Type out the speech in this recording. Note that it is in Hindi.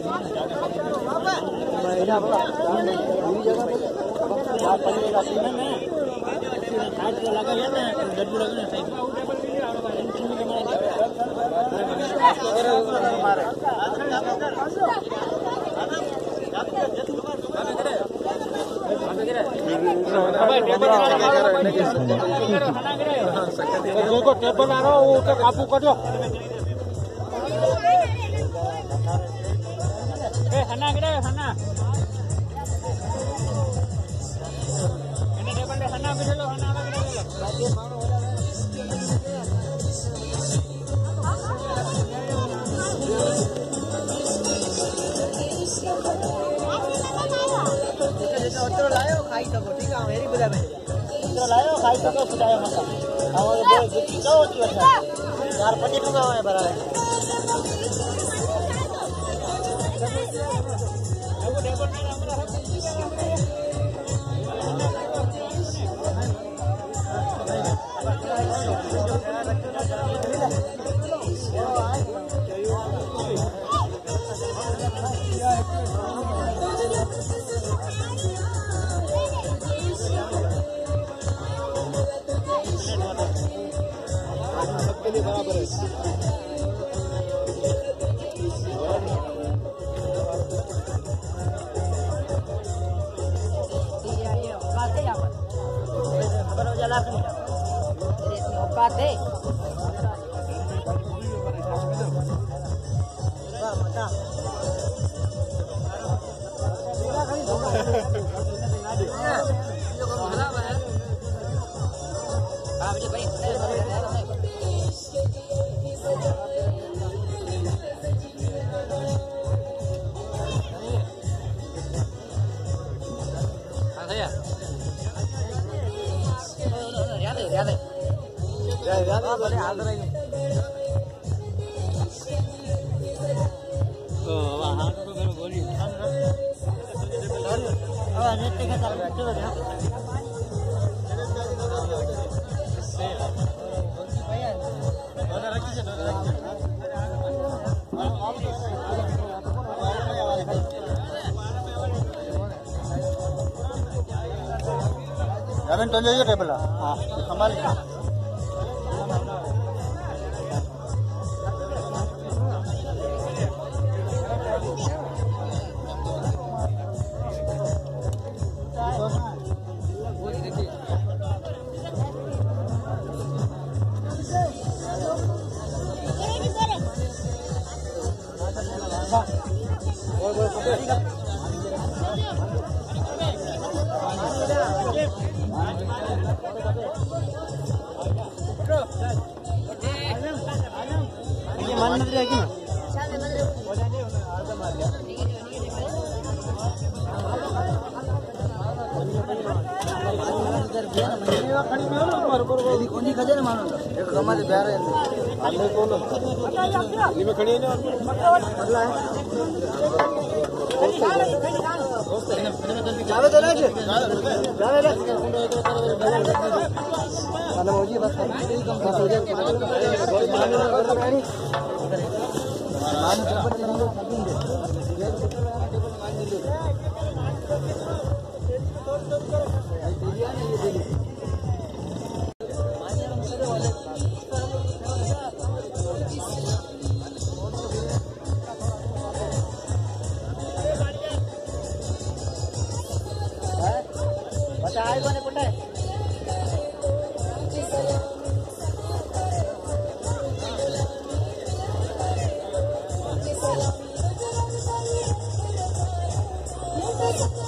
टेबल आ रहा वो काबू करो हना गिरे हना टेबल हना बिठलो हना लायो खाई तो ठीक है मेरी बुला में लायो खाई तो बुलायो मत हमारे बोल जितनी जाओ की अच्छा यार 25 टका है बराबर बराबर है यार तो ले टेबल हां हमारे Thank you.